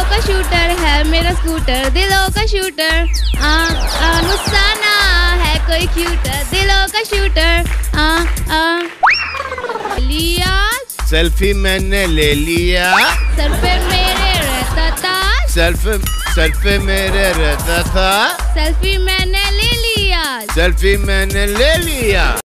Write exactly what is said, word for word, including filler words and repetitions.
का शूटर है मेरा स्कूटर, दिलों का शूटर। आ आ गुस्सा ना है कोई क्यूटर, दिलों का शूटर। आ आ लिया सेल्फी मैंने ले लिया, सर पे मेरे रहता था, सेल्फी सर पे मेरे रहता था, सेल्फी मैंने ले लिया, सेल्फी मैंने ले लिया।